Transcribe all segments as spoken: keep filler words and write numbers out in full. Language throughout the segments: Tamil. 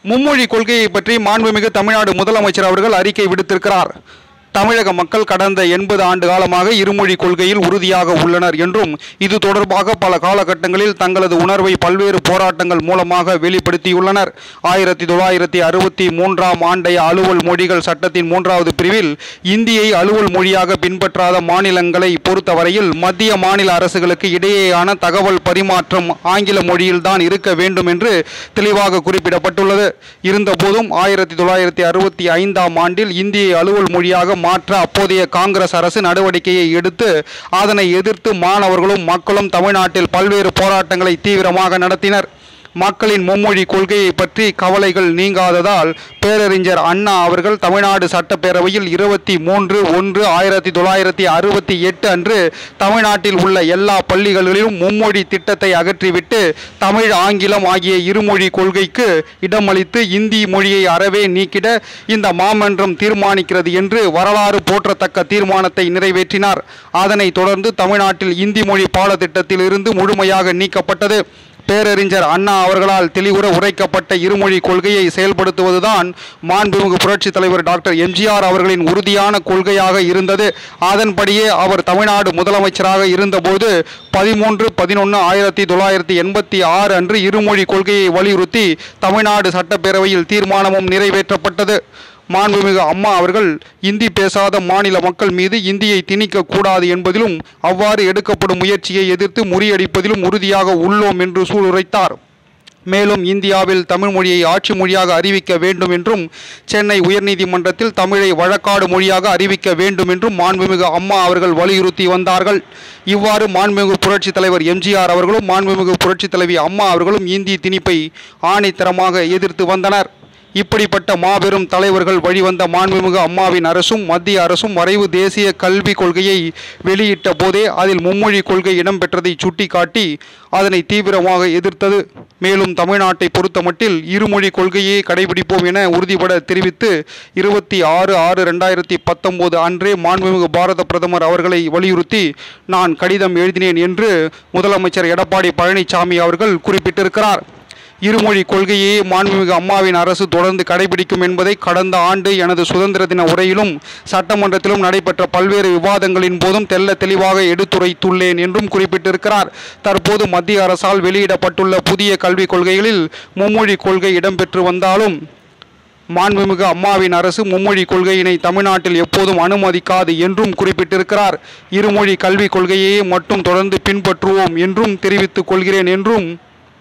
மும்மொழி கொள்கையை பற்றி மாண்புமிகு தமிழ்நாடு முதலமைச்சர் அவர்கள் அறிக்கை விடுத்திருக்கிறார். தமிழக மக்கள் கடந்த எண்பது ஆண்டு காலமாக இருமொழி கொள்கையில் உறுதியாக உள்ளனர் என்றும் இது தொடர்பாக பல காலகட்டங்களில் தங்களது உணர்வை பல்வேறு போராட்டங்கள் மூலமாக வெளிப்படுத்தியுள்ளனர். ஆயிரத்தி தொள்ளாயிரத்தி அறுபத்தி மூன்றாம் ஆண்டைய அலுவல் மொழிகள் சட்டத்தின் மூன்றாவது பிரிவில் இந்தியை அலுவல் மொழியாக பின்பற்றாத மாநிலங்களை பொறுத்தவரையில் மத்திய மாநில அரசுகளுக்கு இடையேயான தகவல் பரிமாற்றம் ஆங்கில மொழியில்தான் இருக்க வேண்டும் என்று தெளிவாக குறிப்பிடப்பட்டுள்ளது. இருந்தபோதும் ஆயிரத்தி தொள்ளாயிரத்தி அறுபத்தி ஐந்தாம் ஆண்டில் இந்தியை அலுவல் மொழியாக மாற்ற அப்போதைய காங்கிரஸ் அரசு நடவடிக்கையை எடுத்து அதனை எதிர்த்து மாணவர்களும் மக்களும் தமிழ்நாட்டில் பல்வேறு போராட்டங்களை தீவிரமாக நடத்தினர். மக்களின் மும்மொழி கொள்கையை பற்றி கவலைகள் நீங்காததால் பேரறிஞர் அண்ணா அவர்கள் தமிழ்நாடு சட்டப்பேரவையில் இருபத்தி மூன்று ஒன்று ஆயிரத்தி தொள்ளாயிரத்தி அறுபத்தி எட்டு அன்று தமிழ்நாட்டில் உள்ள எல்லா பள்ளிகளிலும் மும்மொழி திட்டத்தை அகற்றிவிட்டு தமிழ் ஆங்கிலம் ஆகிய இருமொழி கொள்கைக்கு இடமளித்து இந்தி மொழியை அறவே நீக்கிட இந்த மாமன்றம் தீர்மானிக்கிறது என்று வரலாறு போற்றத்தக்க தீர்மானத்தை நிறைவேற்றினார். அதனைத் தொடர்ந்து தமிழ்நாட்டில் இந்தி மொழி பாடத்திட்டத்தில் இருந்து முழுமையாக நீக்கப்பட்டது. பேரறிஞர் அண்ணா அவர்களால் தெளிவுற உரைக்கப்பட்ட இருமொழி கொள்கையை செயல்படுத்துவதுதான் மாண்புமிகு புரட்சித் தலைவர் டாக்டர் எம்ஜிஆர் அவர்களின் உறுதியான கொள்கையாக இருந்தது. அதன்படியே அவர் தமிழ்நாடு முதலமைச்சராக இருந்தபோது பதிமூன்று பதினொன்று ஆயிரத்தி தொள்ளாயிரத்தி எண்பத்தி ஆறு அன்று இருமொழி கொள்கையை வலியுறுத்தி தமிழ்நாடு சட்டப்பேரவையில் தீர்மானமும் நிறைவேற்றப்பட்டது. மாண்புமிகு அம்மா அவர்கள் இந்தி பேசாத மாநில மக்கள் மீது இந்தியை திணிக்க கூடாது என்பதிலும் அவ்வாறு எடுக்கப்படும் முயற்சியை எதிர்த்து முறியடிப்பதிலும் உறுதியாக உள்ளோம் என்று சூளுரைத்தார். மேலும் இந்தியாவில் தமிழ் மொழியை ஆட்சி மொழியாக அறிவிக்க வேண்டும் என்றும் சென்னை உயர்நீதிமன்றத்தில் தமிழை வழக்காடு மொழியாக அறிவிக்க வேண்டும் என்றும் மாண்புமிகு அம்மா அவர்கள் வலியுறுத்தி வந்தார்கள். இவ்வாறு மாண்புமிகு புரட்சித் தலைவர் எம்ஜிஆர் அவர்களும் மாண்புமிகு புரட்சித் தலைவி அம்மா அவர்களும் இந்தி திணிப்பை ஆணித்தரமாக எதிர்த்து வந்தனர். இப்படிப்பட்ட மாபெரும் தலைவர்கள் வழிவந்த மாண்புமிகு அம்மாவின் அரசும் மத்திய அரசும் வரைவு தேசிய கல்விக் கொள்கையை வெளியிட்ட போதே அதில் மும்மொழி கொள்கை இடம்பெற்றதை சுட்டிக்காட்டி அதனை தீவிரமாக எதிர்த்தது. மேலும் தமிழ்நாட்டை பொறுத்தமட்டில் இருமொழி கொள்கையை கடைபிடிப்போம் என உறுதிபட தெரிவித்து இருபத்தி ஆறு ஆறு ரெண்டாயிரத்தி பத்தொன்பது அன்றே மாண்புமிகு பாரத பிரதமர் அவர்களை வலியுறுத்தி நான் கடிதம் எழுதினேன் என்று முதலமைச்சர் எடப்பாடி பழனிசாமி அவர்கள் குறிப்பிட்டிருக்கிறார். இருமொழி கொள்கையை மாண்புமிகு அம்மாவின் அரசு தொடர்ந்து கடைபிடிக்கும் என்பதை கடந்த ஆண்டு எனது சுதந்திர தின உரையிலும் சட்டமன்றத்திலும் நடைபெற்ற பல்வேறு விவாதங்களின் போதும் தெல்ல தெளிவாக எடுத்துரைத்துள்ளேன் என்றும் குறிப்பிட்டிருக்கிறார். தற்போது மத்திய அரசால் வெளியிடப்பட்டுள்ள புதிய கல்விக் கொள்கைகளில் மும்மொழி கொள்கை இடம்பெற்று வந்தாலும் மாண்புமிகு அம்மாவின் அரசு மும்மொழி கொள்கையினை தமிழ்நாட்டில் எப்போதும் அனுமதிக்காது என்றும் குறிப்பிட்டிருக்கிறார். இருமொழி கல்விக் கொள்கையை மட்டும் தொடர்ந்து பின்பற்றுவோம் என்றும் தெரிவித்துக் கொள்கிறேன் என்றும்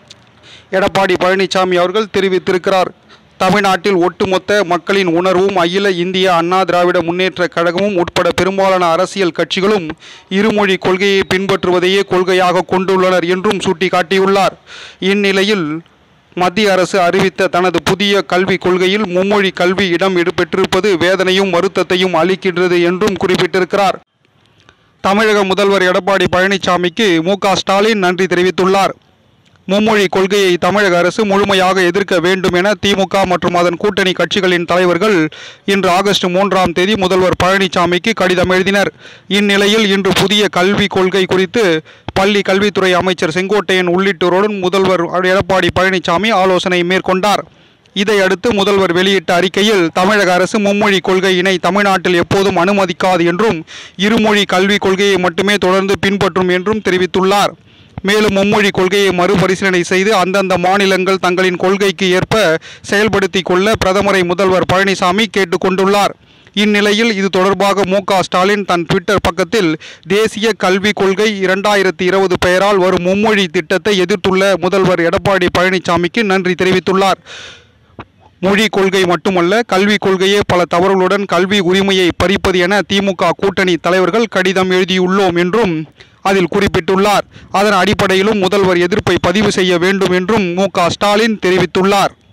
எடப்பாடி பழனிசாமி அவர்கள் தெரிவித்திருக்கிறார். தமிழ்நாட்டில் ஒட்டுமொத்த மக்களின் உணர்வும் அகில இந்திய அண்ணா திராவிட முன்னேற்ற கழகமும் உட்பட பெரும்பாலான அரசியல் கட்சிகளும் இருமொழி கொள்கையை பின்பற்றுவதையே கொள்கையாக கொண்டுள்ளனர் என்றும் சுட்டிக்காட்டியுள்ளார். இந்நிலையில் மத்திய அரசு அறிவித்த தனது புதிய கல்விக் கொள்கையில் மும்மொழி கல்வி இடம் பெற்றிருப்பது வேதனையும் வருத்தத்தையும் அளிக்கின்றது என்றும் குறிப்பிட்டிருக்கிறார். தமிழக முதல்வர் எடப்பாடி பழனிசாமிக்கு மு க ஸ்டாலின் நன்றி தெரிவித்துள்ளார். மும்மொழி கொள்கையை தமிழக அரசு முழுமையாக எதிர்க்க வேண்டும் என திமுக மற்றும் அதன் கூட்டணி கட்சிகளின் தலைவர்கள் இன்று ஆகஸ்ட் மூன்றாம் தேதி முதல்வர் பழனிசாமிக்கு கடிதம் எழுதினர். இந்நிலையில் இன்று புதிய கல்விக் கொள்கை குறித்து பள்ளி கல்வித்துறை அமைச்சர் செங்கோட்டையன் உள்ளிட்டோருடன் முதல்வர் எடப்பாடி பழனிசாமி ஆலோசனை மேற்கொண்டார். இதையடுத்து முதல்வர் வெளியிட்ட அறிக்கையில் தமிழக அரசு மும்மொழி கொள்கையினை தமிழ்நாட்டில் எப்போதும் அனுமதிக்காது என்றும் இருமொழி கல்விக் கொள்கையை மட்டுமே தொடர்ந்து பின்பற்றும் என்றும் தெரிவித்துள்ளார். மேலும் மும்மொழி கொள்கையை மறுபரிசீலனை செய்து அந்தந்த மாநிலங்கள் தங்களின் கொள்கைக்கு ஏற்ப செயல்படுத்தி கொள்ள பிரதமரை முதல்வர் பழனிசாமி கேட்டுக்கொண்டுள்ளார். இந்நிலையில் இது தொடர்பாக மு க ஸ்டாலின் தன் ட்விட்டர் பக்கத்தில் தேசிய கல்விக் கொள்கை இரண்டாயிரத்தி இருபது பெயரால் வரும் மும்மொழி திட்டத்தை எதிர்த்துள்ள முதல்வர் எடப்பாடி பழனிசாமிக்கு நன்றி தெரிவித்துள்ளார். மொழி கொள்கை மட்டுமல்ல, கல்விக் கொள்கையே பல தவறுகளுடன் கல்வி உரிமையை பறிப்பது என திமுக கூட்டணி தலைவர்கள் கடிதம் எழுதியுள்ளோம் என்றும் அதில் குறிப்பிட்டுள்ளார். அதன் அடிப்படையிலும் முதல்வர் எதிர்ப்பை பதிவு செய்ய வேண்டும் என்றும் மு க ஸ்டாலின் தெரிவித்துள்ளார்.